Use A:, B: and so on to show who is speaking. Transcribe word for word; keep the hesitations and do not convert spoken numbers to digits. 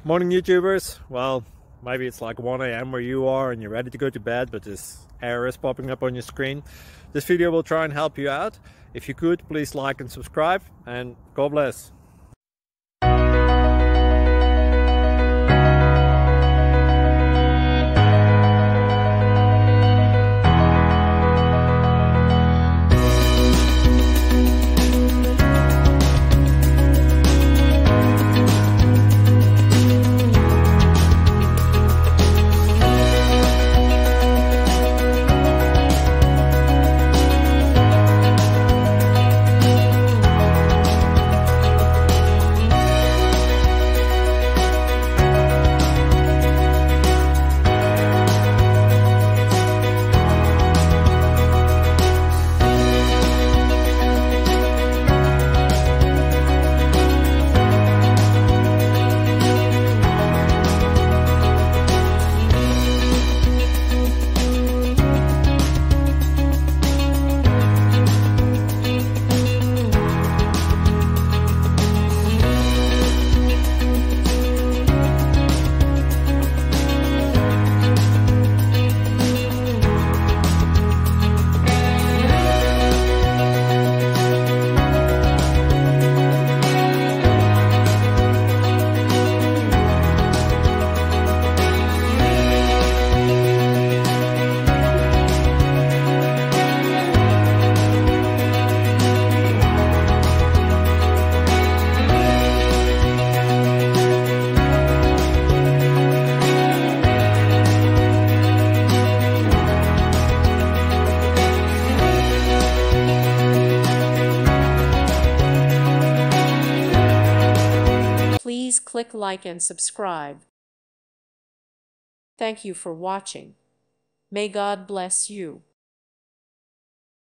A: Morning YouTubers. Well, maybe it's like one A M where you are and you're ready to go to bed, but this error is popping up on your screen. This video will try and help you out. If you could, please like and subscribe, and God bless.
B: Please click like and subscribe. Thank you for watching. May God bless you.